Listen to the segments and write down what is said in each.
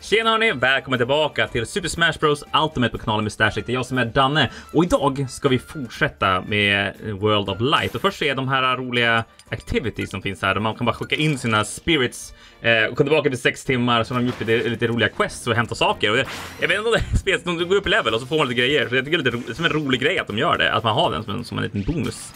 Tjena hörni, välkommen tillbaka till Super Smash Bros Ultimate på kanalen med Stashik. Det är jag som är Danne och idag ska vi fortsätta med World of Light. Och först är de här roliga activities som finns här där man kan bara skicka in sina spirits och komma tillbaka till 6 timmar så har de gjort lite roliga quests och hämta saker. Och jag vet inte om det är spel, de går upp i level och så får man lite grejer. Så jag tycker det är lite som en rolig grej att de gör det, att man har den som en liten bonus.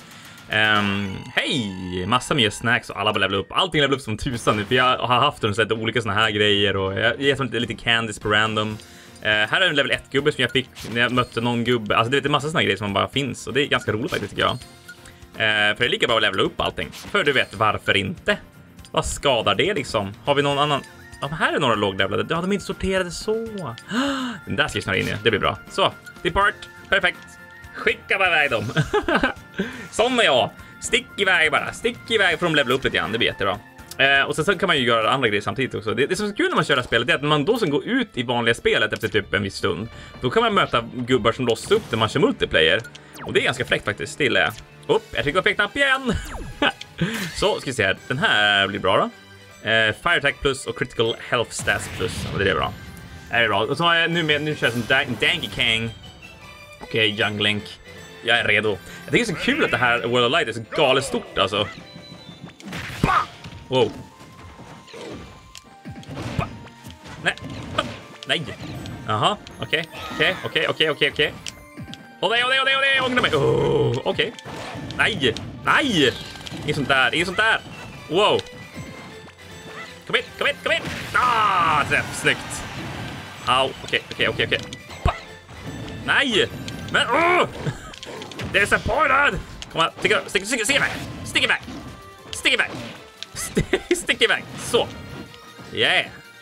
Hej! Massa mer snacks och alla bara levelar upp. Allting levelar upp som tusan. För jag har haft en sätt olika såna här grejer och jag ger lite candies på random. Här är en level 1-gubbe som jag fick när jag mötte någon gubbe. Alltså det är en massa såna grejer som bara finns och det är ganska roligt faktiskt tycker jag. För det är lika bra att levela upp allting. För du vet varför inte. Vad skadar det liksom? Har vi någon annan? Ja, här är några låglevlade. Ja, de är inte sorterade så. Den där ska jag snöra in i. Det blir bra. Så, depart. Perfekt. Skicka bara iväg dem. Som jag. Stick iväg bara. Stick iväg för de levelar upp lite grann. Det blir jättebra. Och sen så kan man ju göra andra grejer samtidigt också. Det som är så kul när man kör det här spelet är att man då som går ut i vanliga spelet efter typ en viss stund. Då kan man möta gubbar som låser upp när man kör multiplayer. Och det är ganska fräckt faktiskt. Stilla. Upp, jag trycker på knapp igen. Så, ska vi se här. Den här blir bra då. Fire attack plus och critical health stats plus. Och det är bra. Det är bra. Och så har jag nu kör jag som Dangy Kang. Okej, Young Link. Jag är redo. Jag tycker det är så kul att det här World of Light är så galet stort alltså. Bah! Wow. Bah! Nej. Bah! Nej. Jaha, okej. Åh nej, jag ångrar mig. Okej. Nej. Inget sånt där. Wow. Kom in. Ah, träff, snyggt. Au, okej. Bah! Nej. Men det är så pointed. Kom här, stick iväg. Så. Yeah.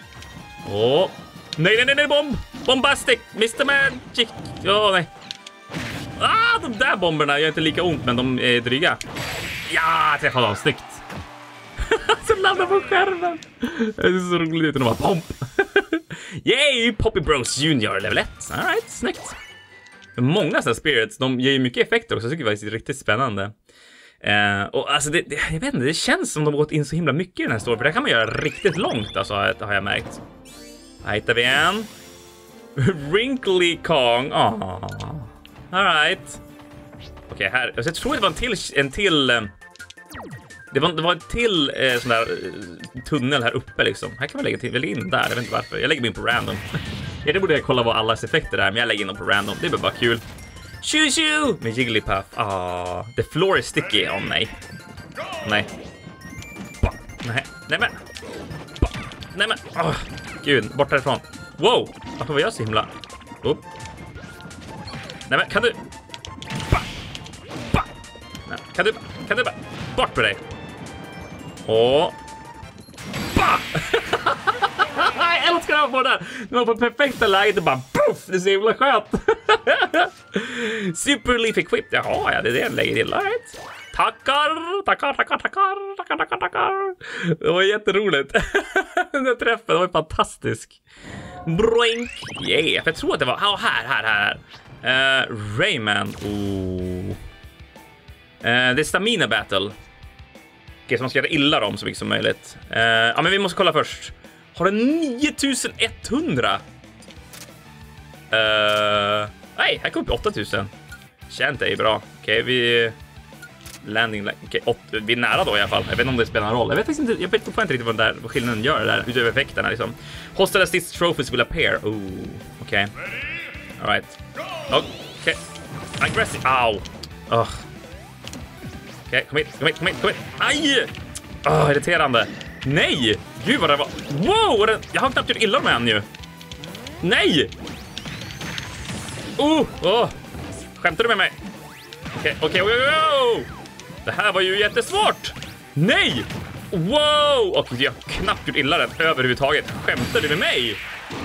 Nej, bombastic, Mr. Magic. Nej. De där bomberna gör inte lika ont, men de är dryga. Ja, träffade dem, snyggt. Så landar på skärmen. Det är så roligt att de har bomb. Yay, Poppy Bros Junior level 1. All right, snyggt. Många sådana spirits, de ger ju mycket effekter också. Så jag tycker det är riktigt spännande. Och alltså, jag vet inte, det känns som de har gått in så himla mycket i den här storyn. För det kan man göra riktigt långt, alltså, har jag märkt. Här hittar vi en. Wrinkly Kong. Alright. Okej, här. Jag tror det var en till... Det var en till sån där tunnel här uppe liksom. Här kan man lägga in där, jag vet inte varför. Jag lägger mig in på random. Det borde jag kolla vad allas effekter är, men jag lägger in dem på random. Det blir bara kul. Shoo! Med Jigglypuff. The floor is sticky. Nej. Nej men. Gud, bort härifrån. Wow, varför var jag så himla? Nej men, kan du? Nej, kan du bara? Bort med dig. Jag älskar att få där. Det var på perfekta läget och bara puff, det är så himla skönt. Super Leaf Equip. Jaha, ja, det är det jag lägger till. Right. Tackar. Det var jätteroligt. Den där träffen var fantastisk. Broink. Yeah, för jag tror att det var här. Rayman. Det är Stamina Battle. Okej, så man ska göra illa dem så mycket som möjligt. Ja, men vi måste kolla först. Har den 9100? Nej, här kommer upp 8000. Känt är bra. Okej, vi... Landing... Okej, vi är nära då i alla fall. Jag vet inte om det spelar någon roll. Jag vet faktiskt inte, jag vet inte riktigt vad skillnaden gör där. Utöver effekterna liksom. Hostile assist trophies will appear. Okej. Alright. Okej. Aggressive. Au. Okej, kom hit. Aj! Irriterande. Nej! Gud vad det var. Wow! Jag har knappt gjort illa med han ju. Nej! Skämtar du med mig? Okej. Det här var ju jättesvårt. Nej! Wow! Och jag har knappt gjort illa den överhuvudtaget. Skämtar du med mig?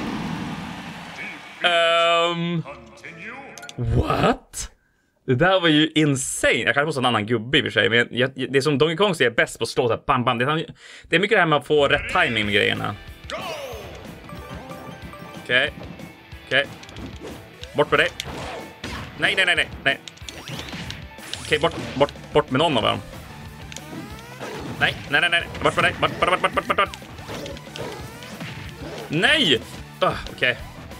What? Det där var ju insane. Jag kanske måste ha en annan gubbe i och för sig. Men det är som Donkey Kong är bäst på att slå så här, bam. Det är mycket det här med att få rätt timing med grejerna. Okej. Bort med dig. Nej. Okej, bort med någon av dem. Nej. Bort med dig. Bort. Nej! Okej.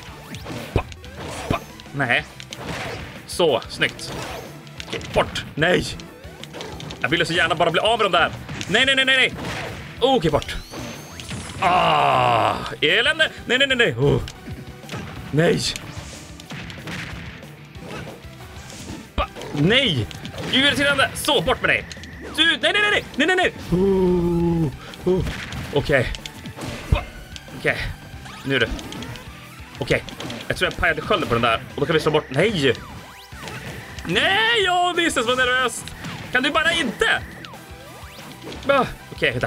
Nej. Så, snyggt. Okej, bort. Nej. Jag ville så gärna bara bli av med dem där. Nej. Okej, bort. Elände. Nej. Nej. Nej. Irriterande. Så, bort med dig. Du, nej. Okej. Okej. Nu är det. Okej. Jag tror jag pajade skölden på den där. Och då kan vi slå bort. Nej. Nej, det är så nervöst. Kan du bara inte? Okej, vänta.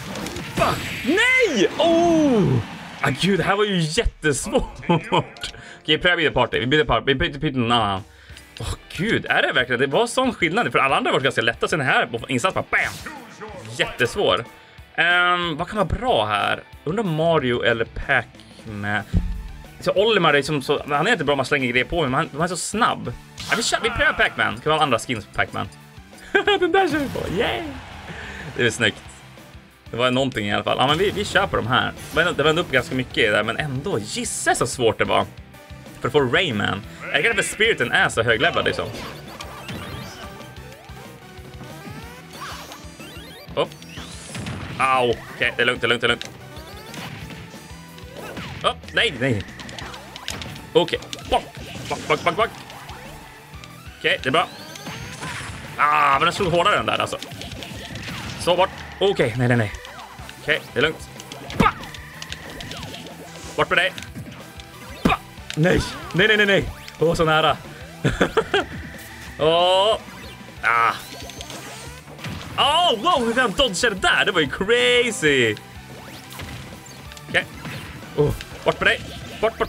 Nej! Gud, det här var ju jättesvårt. Okej, pröva party. Vi byter någon annan. Gud, är det verkligen? Det var sån skillnad. För alla andra var ganska lätta. Sen här på insats bara bam! Jättesvår. Vad kan vara bra här? Undrar Mario eller Pac-Man. Så Olimar är som så... Han är inte bra om man slänger grejer på, men han är så snabb. Vi prövar Pac-Man. Det kan vara andra skins på Pac-Man. Den där kör vi på. Yeah! Det är snyggt. Det var någonting i alla fall. Ja, men vi kör på de här. Det vände upp ganska mycket där, men ändå. Gissa så svårt det var. För att få Rayman. Jag kan inte för spiriten är så höglevlad liksom. Okej, det är lugnt. Nej. Okej, back. Okej, det är bra. Men den slog hårdare den där alltså. Så bort. Okej, nej. Okej, det är lugnt. Bort med dig. Nej. Så nära. Wow, hur kan dodga det där? Det var ju crazy. Okej. Bort med dig. Bort.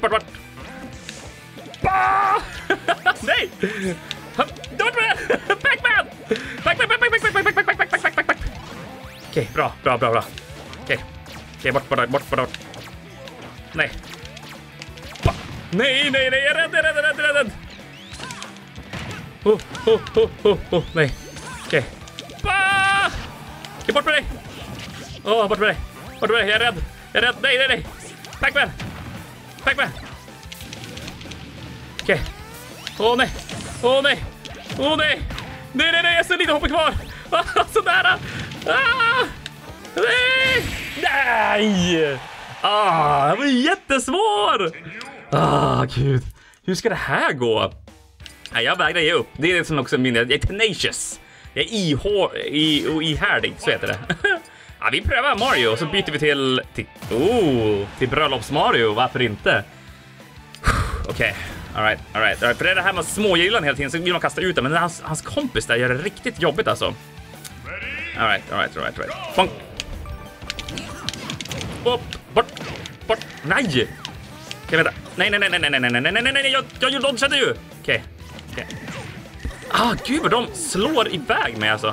Nej. Bort med dig. Pac-Man. Okej, bra. Okej, bort. Nej. Nej, jag är rädd. Nej. Okej. Bort med dig. Bort med dig. Jag är rädd. Nej. Pac-Man. Okej. Nej. Nej, jag ser lite hoppar kvar. Så nära. Nej. Det var jättesvår. Gud. Hur ska det här gå? Jag vägrar ge upp. Det är som också min... Jag är tenacious. Jag är ihärdig, så heter det. Vi prövar Mario och så byter vi till bröllops Mario. Varför inte? Okej. All right. För det är det här med smågillan hela tiden så vill man kasta ut det. Men hans kompis där gör det riktigt jobbigt alltså. All right. Funk. Bort. Nej. Okej, vänta. Nej. Jag dodgade ju. Okej. Gud vad de slår iväg med alltså.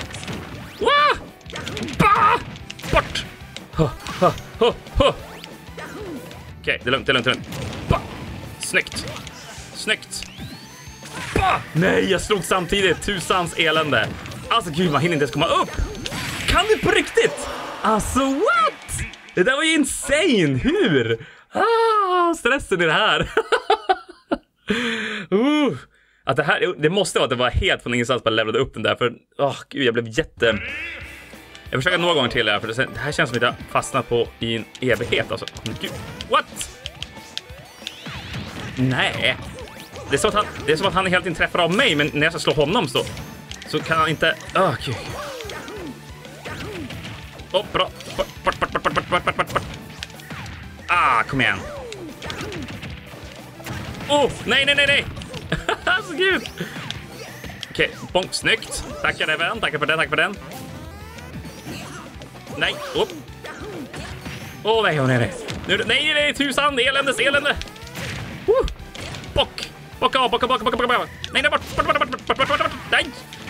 Bort. Okej, det är lugnt. Snyggt. Nej, jag slog samtidigt. Tusans elände. Alltså gud, man hinner inte ens komma upp. Kan du på riktigt? Alltså what? Det där var ju insane. Hur? Stressen i det här. Att det måste vara att det var helt från ingenstans bara levlade upp den där. För gud, jag blev jag försöker några gånger till här, för det här känns som att jag fastnat på i en evighet alltså. Gud, what? Nej. Det är som att han är helt inträffad av mig, men när jag ska slå honom så kan han inte... Gud. Bra. Bort. Kom igen. Nej. Alltså gud. Okej, bonk, snyggt. Tackar även, tackar för den. Nej, nej. Nej, tusan, elände. Bock. Nej, bort. Nej.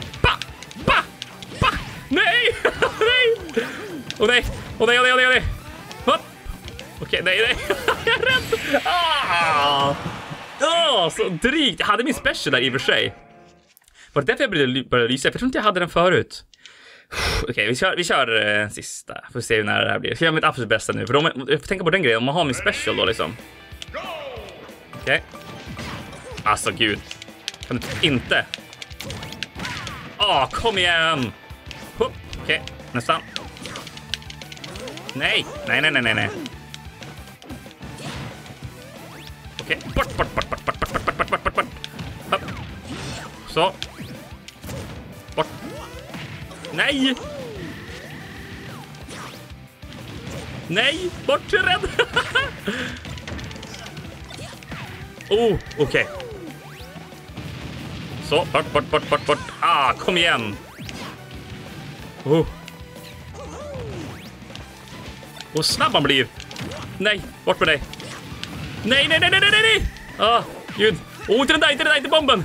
Nej. Nej. Nej. Okej, nej. Jag är rädd. Så drygt. Jag hade min special där i och för sig. Var det därför jag började lysa? Jag tror inte jag hade den förut. Okej, vi kör sista. Får se när det här blir. Jag ska göra mitt absolut bästa nu. För jag får tänka på den grejen. Om man har min special då liksom. Okej. Alltså gud. Kan du inte? Kom igen. Okej, nästan. Nej. Okej, bort. Hopp. Så. Bort. Nej. Nej, bort, jag är rädd. Okej. Så, bort. Kom igen. Och snabb man blir. Nej, bort med dig. Nej. Gud. Inte den där, inte bomben.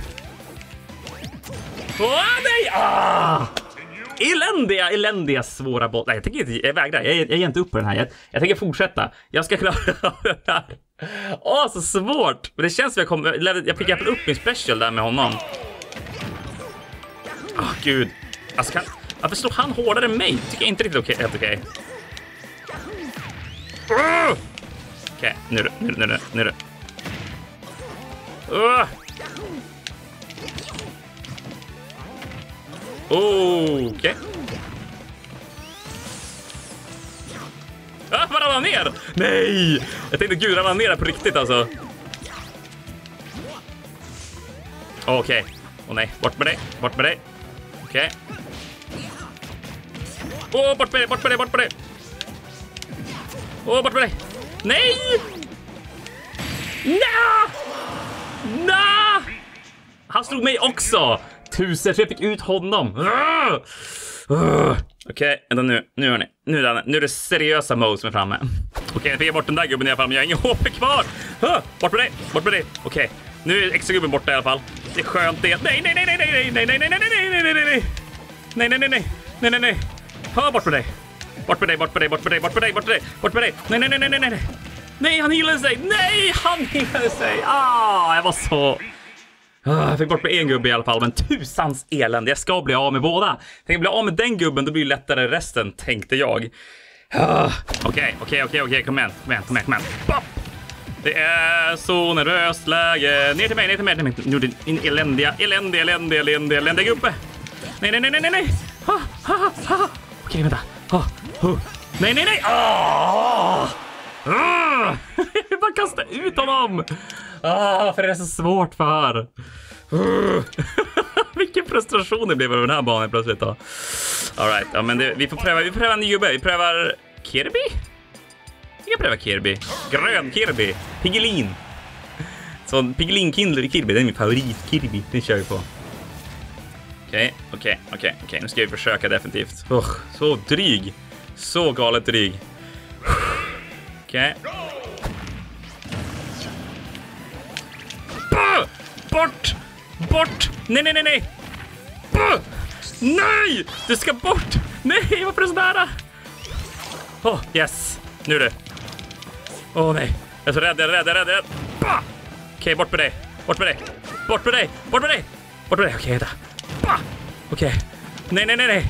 Nej. Eländiga svåra boss. Nej, jag vägrar. Jag ger inte upp på den här. Jag tänker fortsätta. Jag ska klara det här. Så svårt. Men det känns som jag fick upp min special där med honom. Gud. Alltså varför slår han hårdare än mig? Tycker jag inte riktigt helt okej. Okej, nu är det. Okej. Var ramlar ner? Nej! Jag tänkte gud, ramlar ner på riktigt alltså. Okej. Nej, bort med dig. Okej. Bort med dig. Bort med dig. Nej! Nja! Han slog mig också. Tusen, så jag fick ut honom. Okej, vänta nu hörni. Nu är det seriösa mode som är framme. Okej, jag fick bort den där gubben i alla fall, men jag har ingen HP kvar. Bort med dig. Okej, nu är extra gubben borta i alla fall. Det är skönt det. Nej. Bort med dig. Nej. Nej, han healade sig. Jag var så... Jag fick bort med en gubbe i alla fall, men tusans elände. Jag ska bli av med båda. Jag tänker bli av med den gubben, då blir det lättare resten, tänkte jag. Okej, kom igen. Pop! Det är så nervöst läge. Ner till mig. Nu är det en eländiga gubbe. Nej. Okej, vänta. Nej. Jag bara kasta ut honom. Varför är det så svårt för? Vilken frustration det blev över den här banan plötsligt då. All right, ja, men vi prövar en ny gubbe. Vi prövar Kirby. Vi kan pröva Kirby. Grön Kirby. Piggelin. Så Piggelin Kirby, det är min favorit Kirby. Den kör vi på. Okej. Nu ska vi försöka definitivt. Så dryg. Så galet dryg. Okej. Bort! Nej! Nej! Du ska bort! Nej, varför är det så nära? Yes! Nu är det. Nej. Jag är så rädd. Okej, bort med dig. Okej, vänta. Okej. Nej.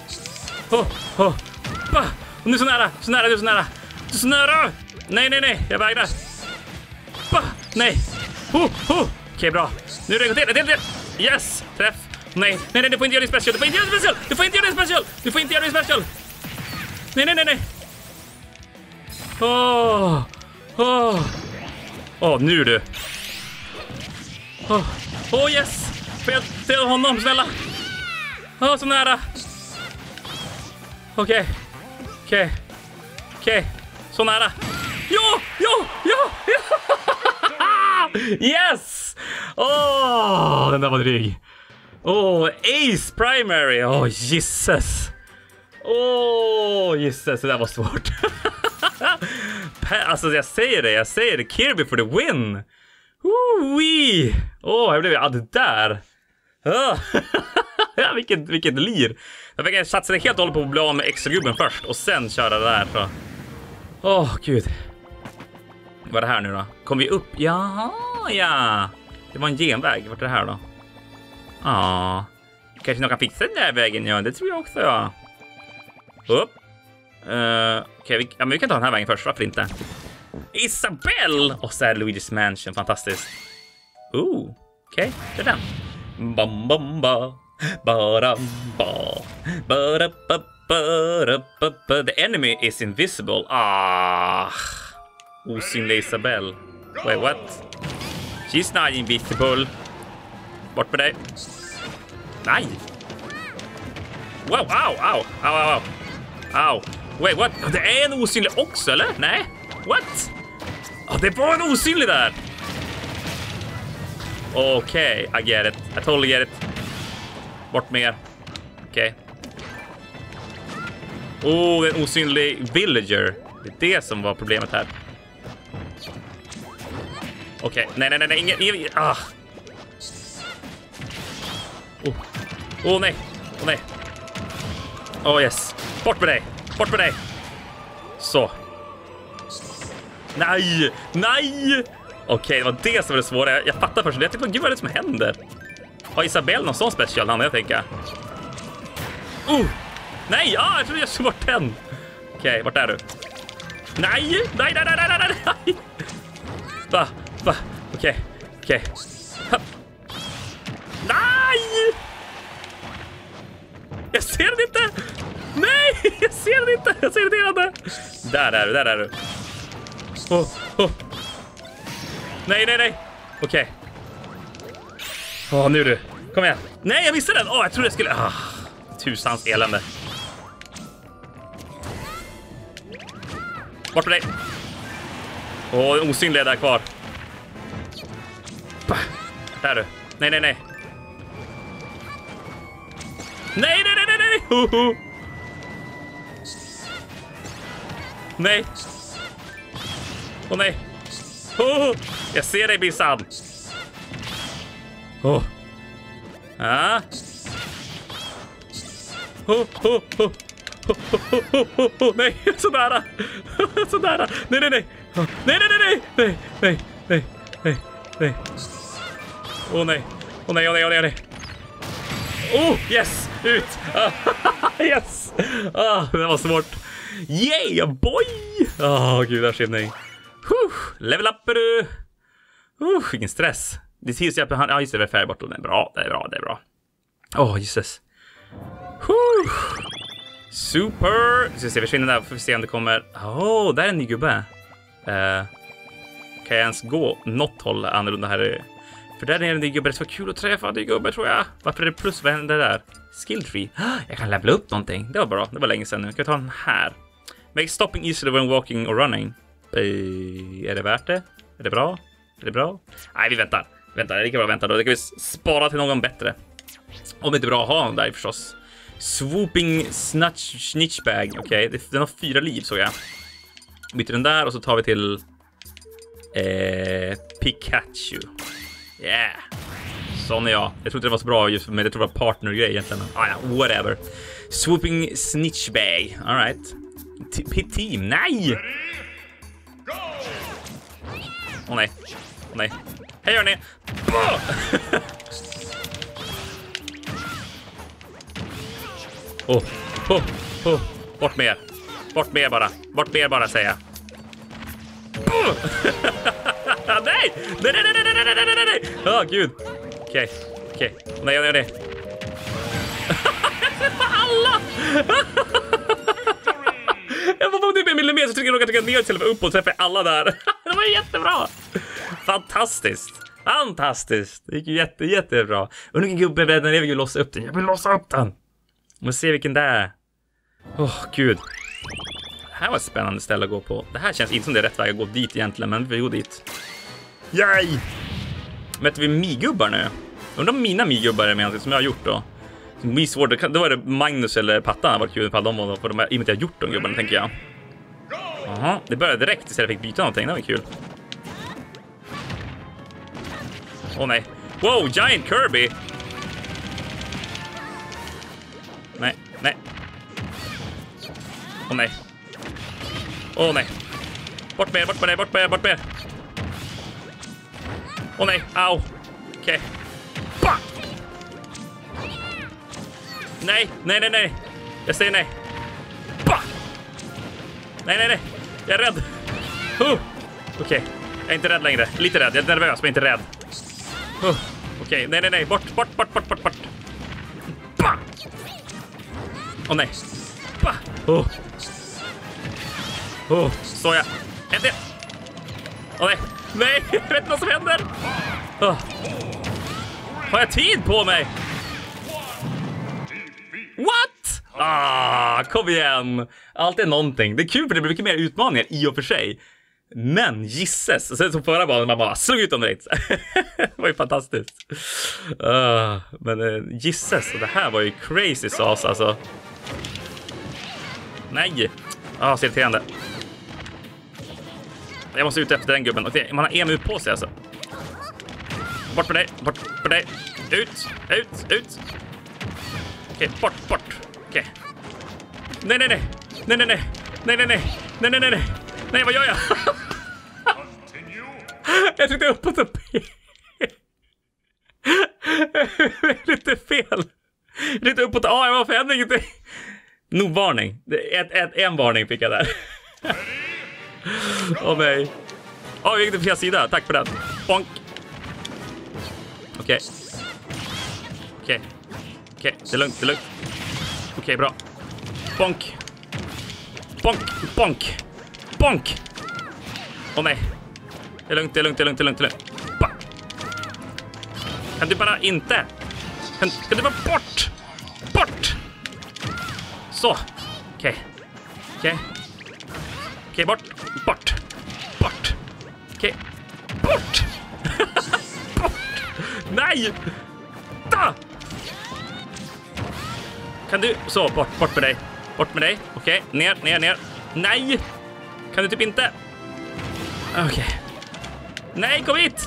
Nu är så nära. Du är så nära. Nej. Jag vägrar. Nej. Okej, bra. Nu är det till. Yes, träff. Nej, du får inte göra din special. Nej. Nu du. Yes. Fel till honom, snälla. Så nära. Okej. Så nära. Ja. Yes! Den där var dryg. Ace Primary. Jesus. Jesus, det där var svårt. Alltså jag säger det. Kirby for the win. Jag blev det där. Vilket lir. Jag fick satsa helt och hållet på att bli av med extra gubben först och sen köra det där. Gud. Vad är det här nu då? Kom vi upp? Ja. Det var en genväg. Vart är det här då? Kanske någon kan fixa den där vägen. Ja, det tror jag också, ja. Upp. Okej, men vi kan ta den här vägen först. Varför inte? Isabelle! Och så är det Luigi's Mansion, fantastiskt. Okej, det är den. Bam bam ba. Bara ba. Bara ba. The enemy is invisible. Osynlig Isabelle. Wait, what? She's not invisible. Bort med dig. Nej. Wow, au. Wait, what? Det är en osynlig också, eller? Nej. What? Det var en osynlig där. Okej, I get it. I totally get it. Bort med er. Okej. En osynlig villager. Det är det som var problemet här. Okej, nej, ingen. Nej. Yes. Bort med dig. Så. Nej. Okej, det var det som var det svåra. Jag fattar först. Jag tänkte, gud vad är det som händer? Har Isabelle någon sån special hand, jag tänker. Nej, jag tror jag slog bort den. Okej, vart är du? Nej. Va? Okej. Nej! Jag ser det inte! Nej, jag ser det inte! Jag ser det inte! Där är du. Nej. Okej. Nu du. Kom igen. Nej, jag missade den! Jag trodde jag skulle... Tusans elände. Bort med dig. En osynlig där kvar. Där är du. Nej. Nej. Nej. Nej. Jag ser dig, Bissan. Nej, sådär. Nej. Nej. Yes, ut. Yes. Det var svårt. Yeah, boy. Gud, där skillning. Level up, du. Ingen stress. Det tills jag just det är färdig bort. Det är bra. Jesus. Super. Så jag försvinner där för att se om det kommer. Där är en ny gubbe. Kan jag ens gå något håll annorlunda här? För där är en ny gubbe. Det är så kul att träffa en ny gubbe, tror jag. Varför är det plus? Vad händer där? Skill tree. Jag kan levela upp någonting. Det var bra. Det var länge sedan nu. Kan vi ta den här? Make stopping easier when walking or running. Är det värt det? Är det bra? Nej, vi väntar. Det är lika bra att vänta då. Det kan vi spara till någon bättre. Om det inte är bra att ha den där förstås. Swooping snitchbag. Okej, den har 4 liv, såg jag. Byter den där och så tar vi till Pikachu. Yeah. Sån är jag. Jag trodde det var så bra just för mig. Jag tror det var partner-grej egentligen. Whatever. Swooping snitchbag. All right. Team. Nej! Nej. Hej, hörni! Bort med er bara, säger jag. Nej! Gud. Okej. Nej. Jag träffar alla! Jag var typ en millimeter så trycker jag trycka ner till upp och träffa alla där. Det var jättebra. Fantastiskt. Det gick ju jättebra. Och nu gubbe, när jag vill låsa upp den. Jag vill låsa upp den. Och se vilken det är. Gud. Det här var ett spännande ställe att gå på. Det här känns inte som det är rätt väg att gå dit egentligen, men vi går dit. Yay! Möter vi migubbar nu? Undrar om mina migubbar är med som jag har gjort då. Då var det Magnus eller Pattan var kul på dem och för de här, i och med att jag har gjort de gubbarna, tänker jag. Jaha, det började direkt istället för att fick byta någonting. Det var kul. Nej. Wow, Giant Kirby! Nej. Nej. Bort med er. Nej, au. Okej. Nej. Jag säger nej. Nej. Jag är rädd. Okej. Jag är inte rädd längre. Lite rädd. Jag är nervös, men inte rädd. Okej. Nej. Bort. Bah! Åh, nej. Bah! Så jag. En del. Åh, nej. Nej, jag vet inte vad som händer. Har jag tid på mig? What? Kom igen. Allt är någonting. Det är kul för det blir mycket mer utmaningar i och för sig. Men gisses. Och sen så förra banan man bara slog ut dem direkt. Det var ju fantastiskt. Men gisses. Det här var ju crazy sauce alltså. Nej. Så irriterande. Jag måste ut efter den gubben. Och man har EMU på sig alltså. Bort med dig. Ut. Okej, bort. Okej. Nej. Nej, vad gör jag? Jag tryckte uppåt och lite fel. Lite uppåt. Varför hände ingenting? Nog varning. En varning fick jag där. Nej. Jag gick till fel sida. Tack för den. Bonk. Okej. Det är lugnt. Okej, bra. Bonk. Nej. Det är lugnt. Bah. Kan du bara inte? Kan du bara bort? Så. Okej, bort. Okej. Bort. Nej. Da! Kan du så bort med dig. Okej, ner. Nej. Kan du typ inte? Okej. Nej, kom hit.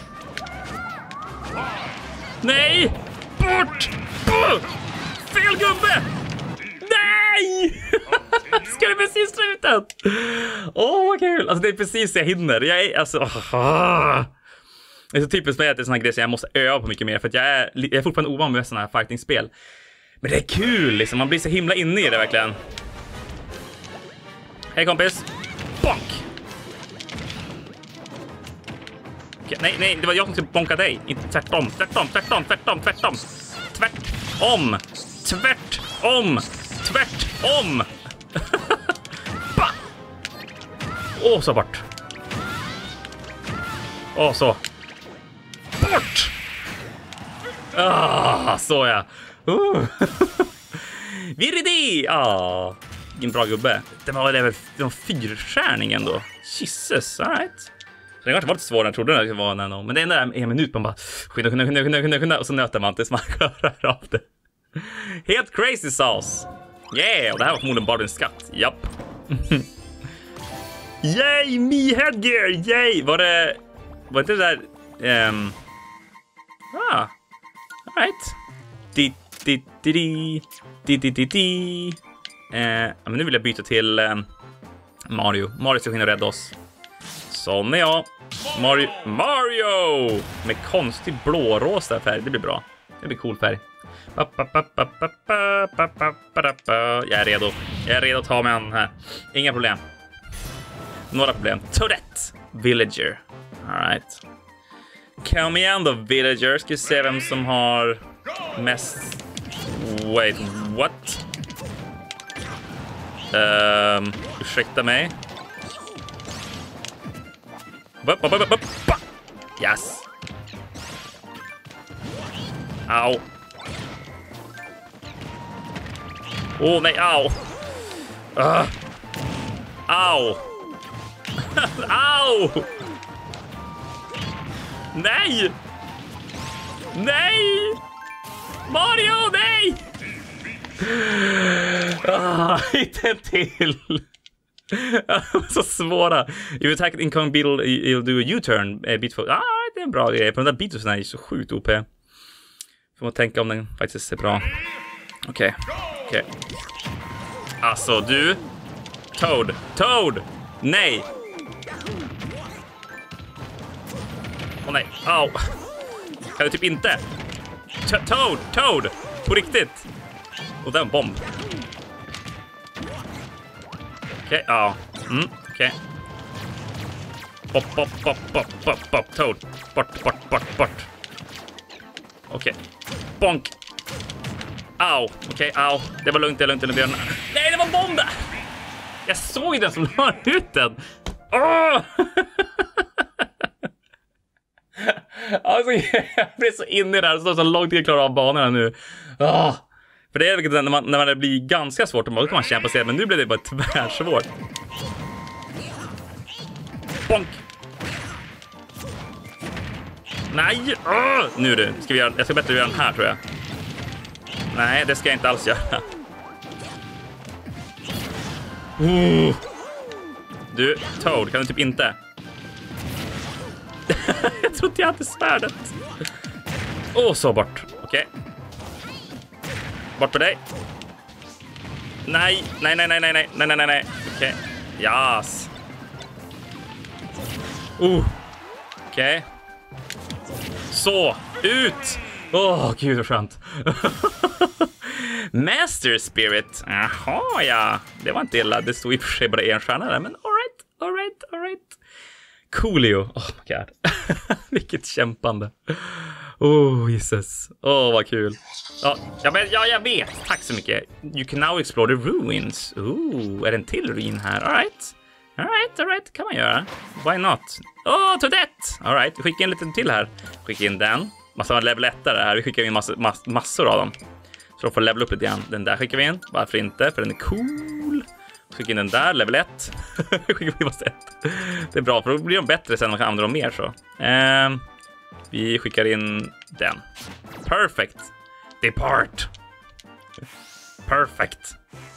Nej. Bort. Fel gubbe. Nej. Ska det precis sluta? Vad kul. Alltså det är precis så jag hinner. Jag är alltså det är så typiskt med att det är såna grejer som jag måste öva på mycket mer för att jag är fortfarande ovan med såna här fighting-spel. Men det är kul liksom, man blir så himla inne i det verkligen. Hej kompis. Bonk. Okej, nej, det var jag som skulle bonka dig. Inte tvärtom. Så bort. Så. Bort! Så ja. Viridi! En bra gubbe. Det var fyrskärningen då. Jesus, alright. Det kanske var lite svårare än jag trodde det skulle vara. Men det är där en minut man bara skynda. Och så nöter man tills man rör av det. Helt crazy sauce. Yeah, och det här var förmodligen bara en skatt. Japp. Yay, me headgear. Yay. Var inte det där... alright. Men nu vill jag byta till Mario. Mario ska hinna rädda oss. Sån är jag. Mario! Med konstig blårosa färg. Det blir bra. Det blir cool färg. Jag är redo. Jag är redo att ta mig an här. Inga problem. Några problem. Tourette. Villager. Alright. Kom igen då, Villager. Ska vi se vem som har mest... Wait, what? Ursäkta mig. Yes. Au. Nej, au. Au. Au. Nej. Nej. Mario, nej. Inte till. Så svåra. You attack incoming beetle, you'll do a U-turn. Det är en bra grej. För den där beatsen är så sjukt OP. Får man tänka om den faktiskt är bra. Okej. Alltså, du. Toad. Nej. Nej. Au. Kan du typ inte? Toad. På riktigt. Och den bomb. Okej, ja. Okej. Bop. Toad. Bort. Okej. Bonk. Au. Okej, au. Det var lugnt. Nej, det var bomb där. Jag såg den som la ut den. Åh! Alltså, jag blir så inne i det här. Det står så långt jag klarar av banorna nu. För det är när man blir ganska svårt, då kan man kämpa sig. Men nu blir det bara tvärsvårt. Bonk. Nej! Nu du, jag ska bättre göra den här, tror jag. Nej, det ska jag inte alls göra. Du, Toad, kan du typ inte? Jag trodde jag hade svärdet. Så bort. Okej. Bort på dig. Nej. Okej. Yes. Okej. Så, ut! Gud vad skönt. Master Spirit. Jaha, ja. Det var inte illa. Det stod i och för sig bara en stjärna där, men all right. Coolio. Oh my god. Vilket kämpande. Jesus. Vad kul. Jag vet. Tack så mycket. You can now explore the ruins. Är det en till ruin här? All right. Kan man göra. Why not? Toadette. All right. Vi skickar en liten till här. Skicka in den. Massa level 1 här. Vi skickar in massor av dem. Så de får level upp lite grann. Den där skickar vi in. Varför inte? För den är cool. Skicka in den där. Level 1. Skickar in massa 1. Det är bra. För då blir de bättre sen när man kan använda dem mer så. Vi skickar in den. Perfect. Depart. Perfect.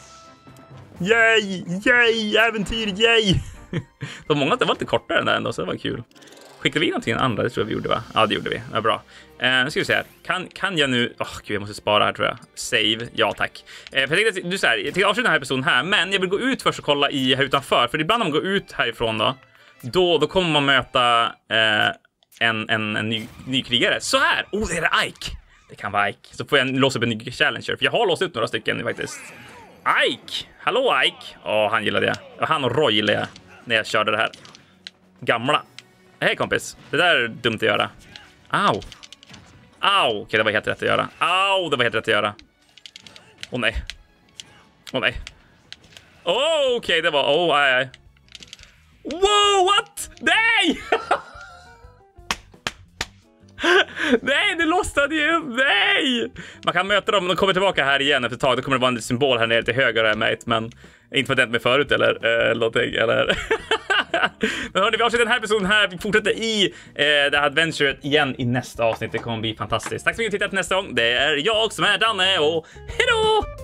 Yay! Äventyr, yay! De många det var lite kortare än där ändå, så det var kul. Skickade vi någonting andra? Det tror jag vi gjorde, va? Ja, det gjorde vi. Ja, bra. Nu ska vi se här. Kan jag nu... Gud, jag måste spara här, tror jag. Save. Ja, tack. För jag tänkte att jag tänkte avsluta den här episoden här, men jag vill gå ut först och kolla här utanför. För ibland när man går ut härifrån då kommer man möta en ny krigare. Så här! Det är Ike. Det kan vara Ike. Så får jag låsa upp en ny challenger. För jag har låst ut några stycken nu faktiskt. Ike! Hallå Ike! Han gillade det. Och han och Roy gillade jag när jag körde det här. Gamla. Hej kompis. Det där är dumt att göra. Au. Okej, det var helt rätt att göra. Det var helt rätt att göra. Nej. Okej, det var... aj. Wow, what? Nej! Nej, det lossade ju. Nej! Man kan möta dem. De kommer tillbaka här igen efter ett tag. Då kommer det vara en symbol här nere till höger, har jag märkt. Men inte för det med förut eller någonting. Eller... Men hörni, vi avslutar den här episoden här. Vi fortsätter i det här adventuret igen i nästa avsnitt. Det kommer bli fantastiskt. Tack så mycket för att ni tittat nästa gång. Det är jag som är Danne och hejdå!